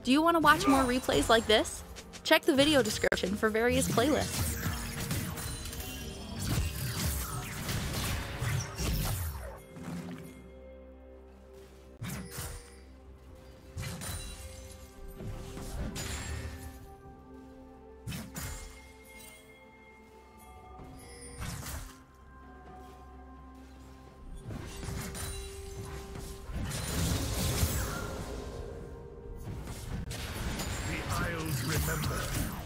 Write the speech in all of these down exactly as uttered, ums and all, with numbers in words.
Do you want to watch more replays like this? Check the video description for various playlists. Remember.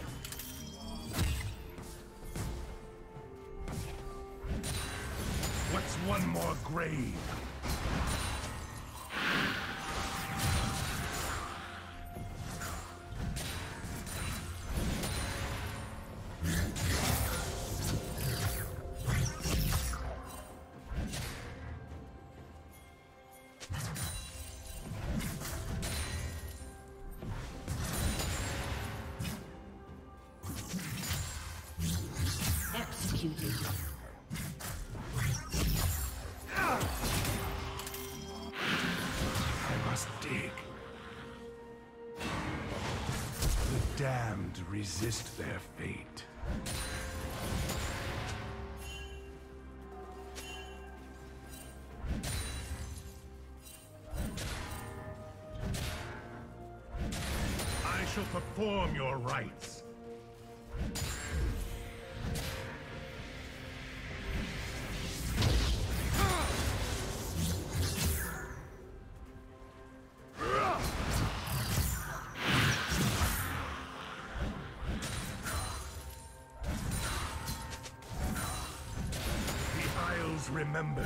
What's one more grave? I must dig. The damned resist their fate. I shall perform your rites. Remember.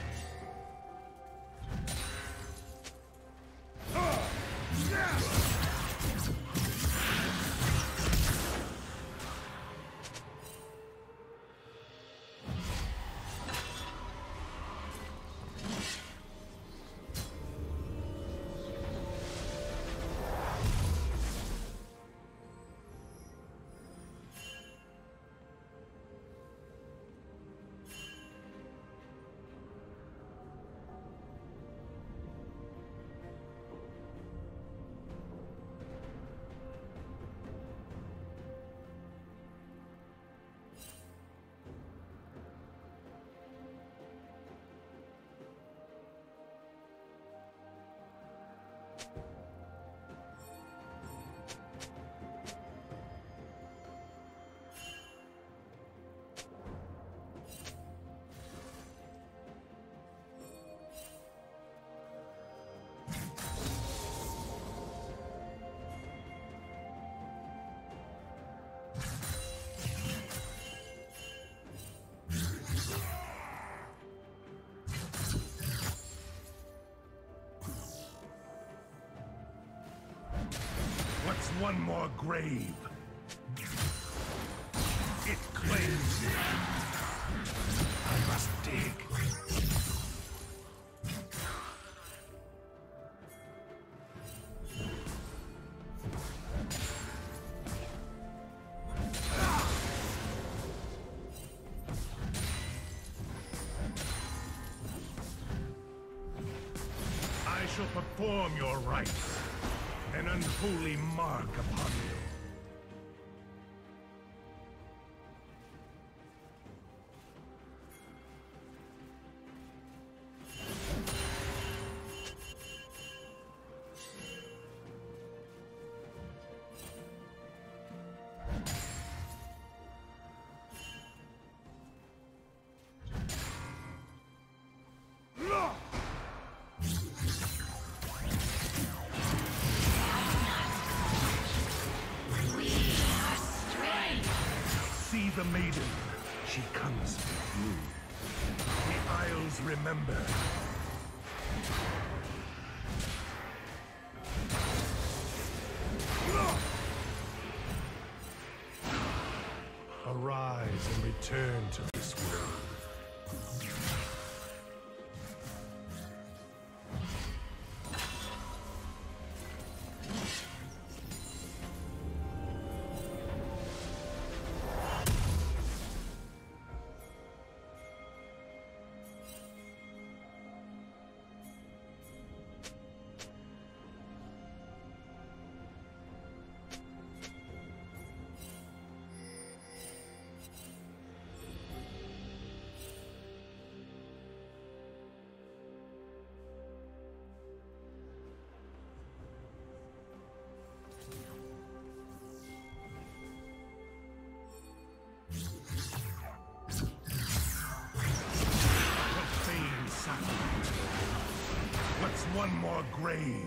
What's one more grave? It claims it. I must dig. I shall perform your rites. An unholy mark upon you. See the maiden, she comes for you. The Isles remember. Arise and return to this world. more grave.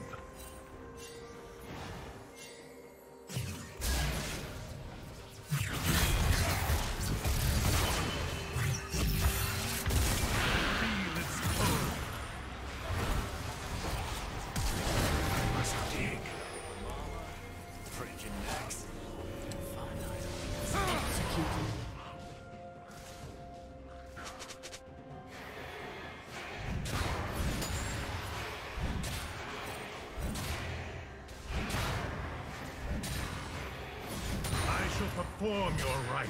Perform your rites.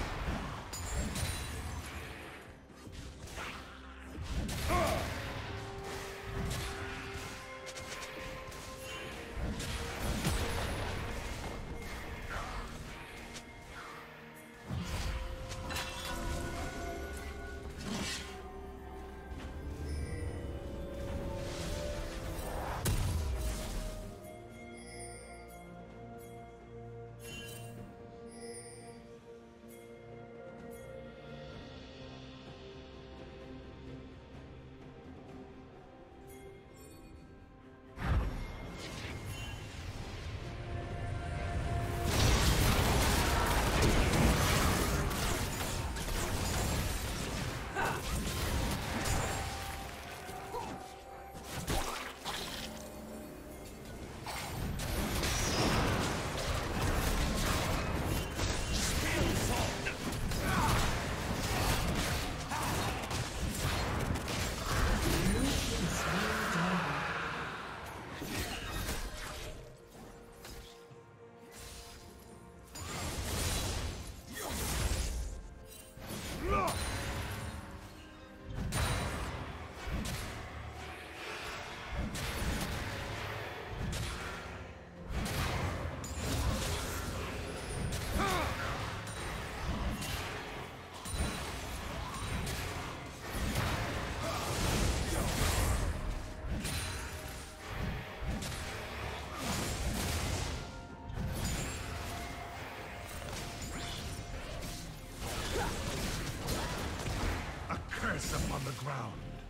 Upon the ground.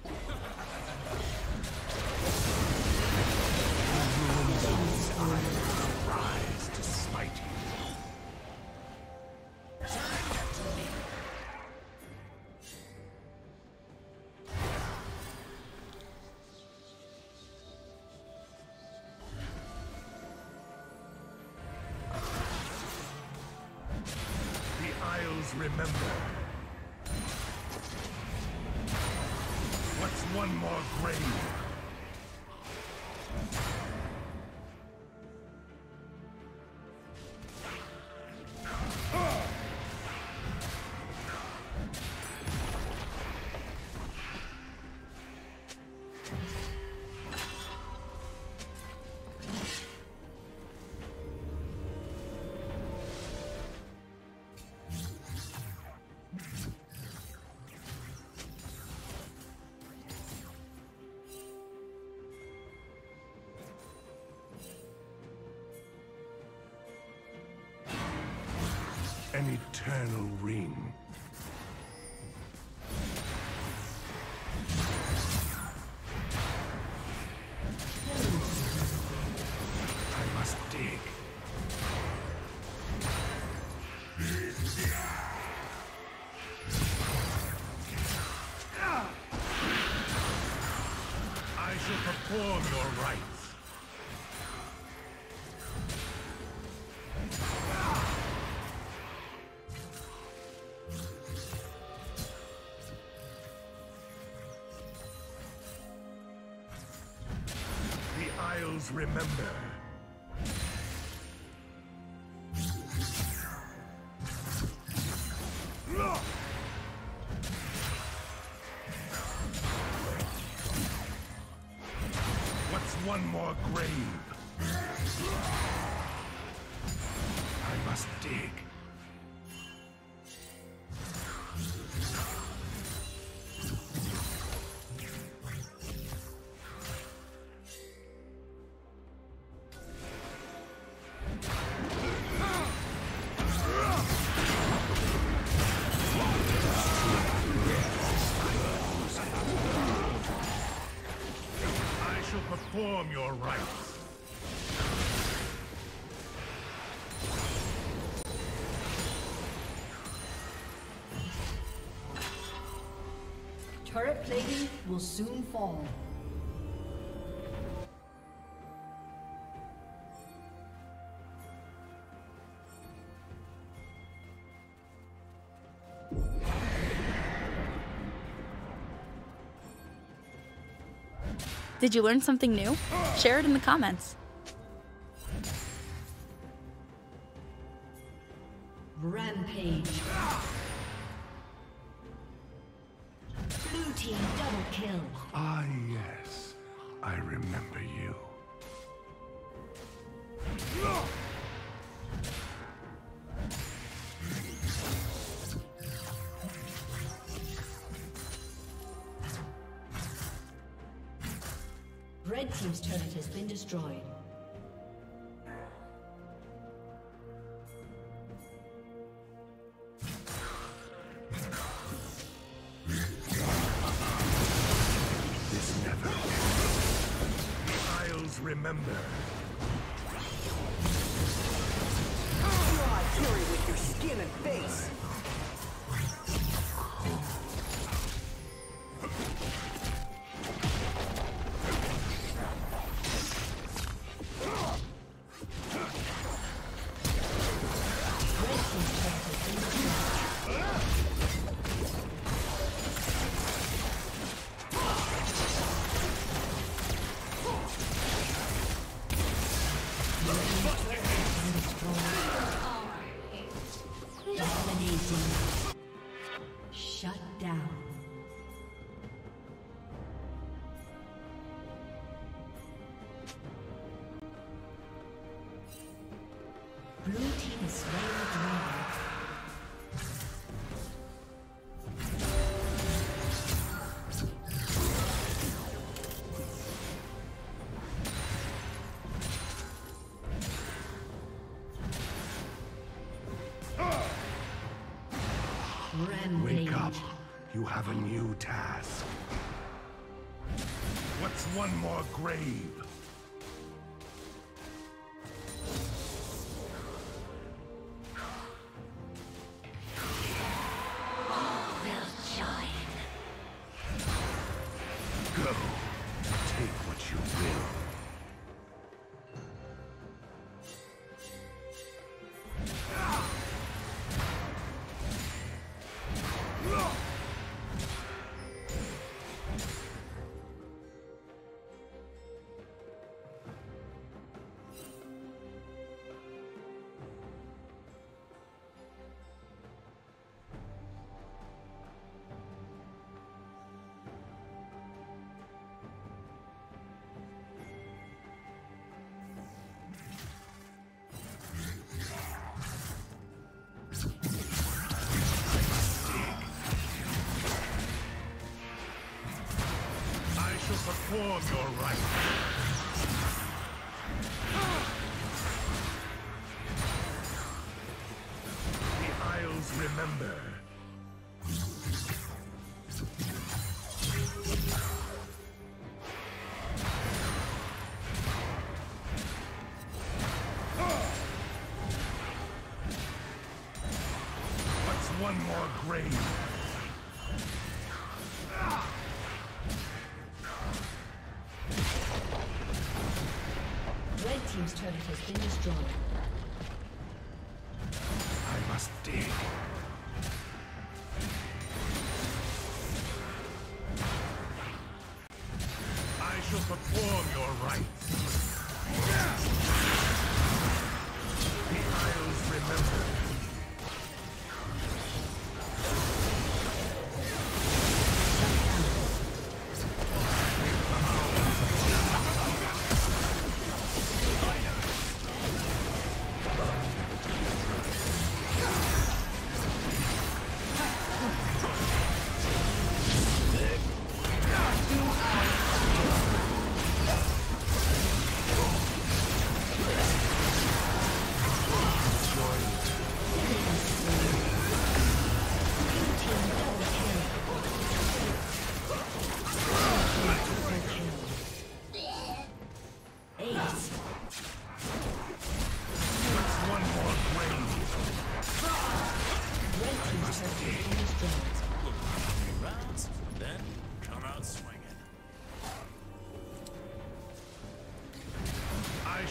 The ruins of these islands rise to smite you. Surrender to me. The Isles remember. What's one more grave? An eternal ring. I must dig. I shall perform your rites. Isles remember. What's one more grave? I must dig. Perform your rights. Turret plating will soon fall. Did you learn something new? Share it in the comments. Rampage. Blue team double kill. Ah, yes. I remember you. Red team's turret has been destroyed. This never ends. The Isles remember. Dry fury with your skin and face. Shut down. Blue team is slain the dragon. Wake up. You have a new task. What's one more grave? Go. Take what you will. Perform your right. The Isles remember. What's one more grave? Red team's turret has been destroyed. I must dig. I shall perform your rites. The Isles remember.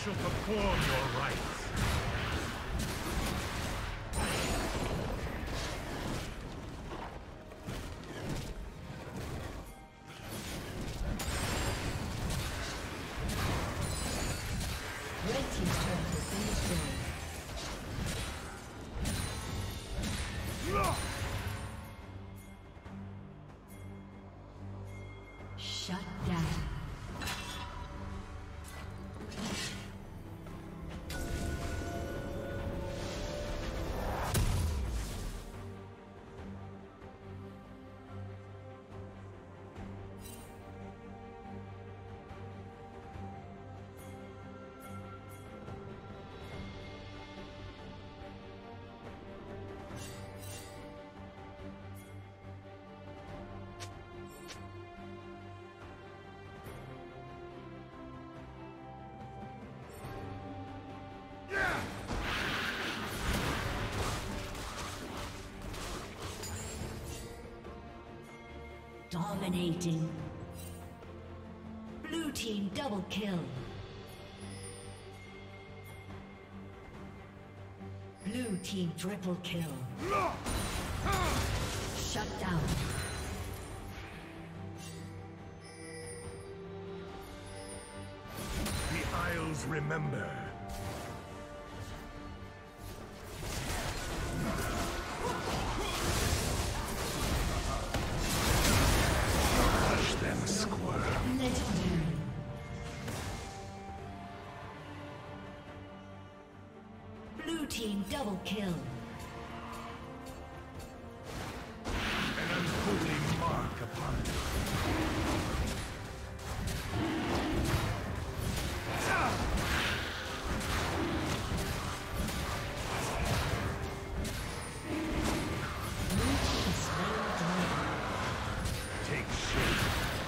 shall perform your rites. Red team's turret has been destroyed. Shut down. Dominating. Blue team double kill. Blue team triple kill. Shut down. The Isles remember. Blue team double kill. An unholy mark upon it. Take shape.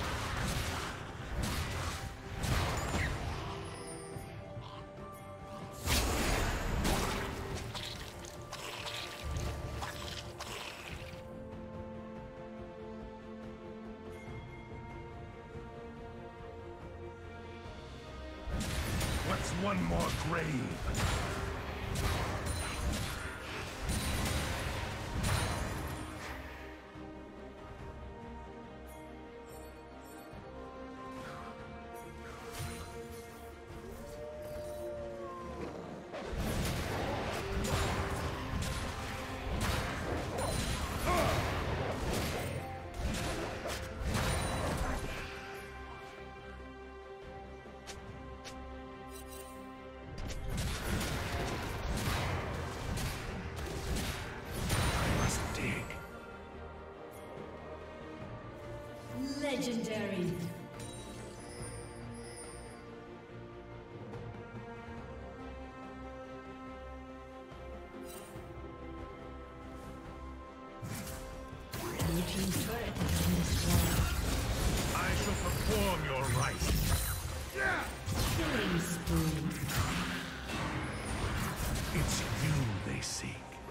What's one more grave? Legendary. Blue team's turret has been destroyed. I shall perform your rites. Killing spree. It's you they seek.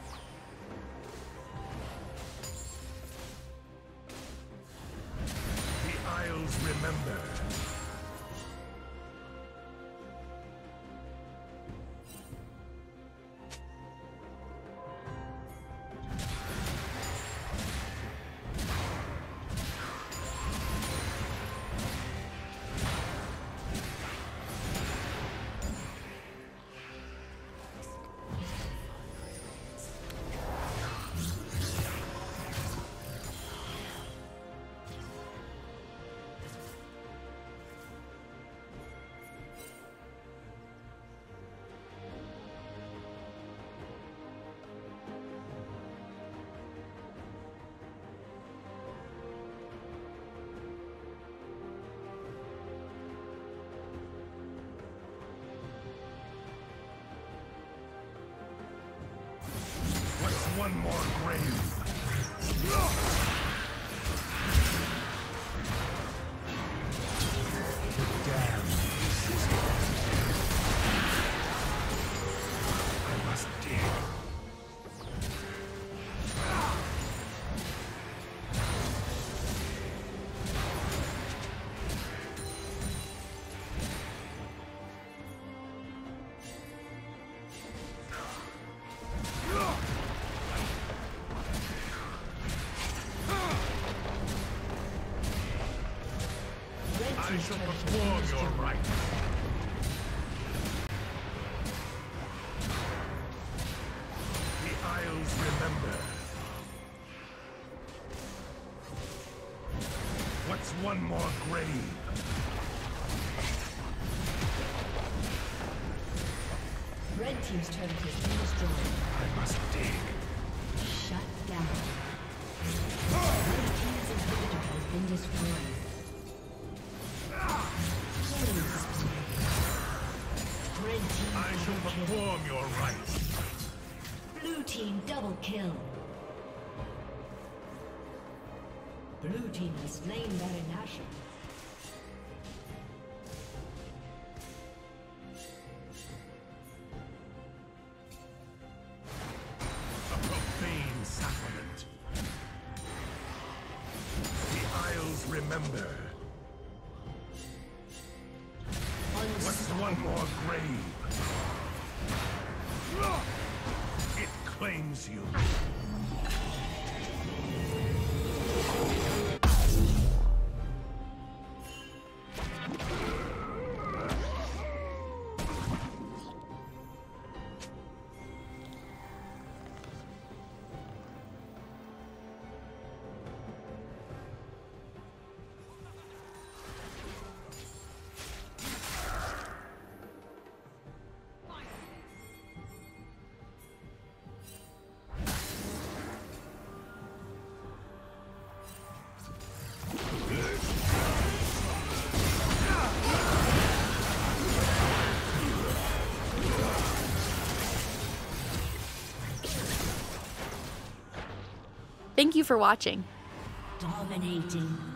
The Isles remember. What's one more grave? Damn. I must dig. shall turret has perform been your destroyed. rites. The Isles remember. What's one more grave? Red team's turret has been destroyed. I must dig. Shut down. Red team's inhibitor has been destroyed. Killing spree. Red team I shall double kill. perform your rites. Blue team double kill. Blue team has slain Baron Nashor. A profane sacrament. The Isles remember. What's one more grave? It claims you. Thank you for watching. Dominating.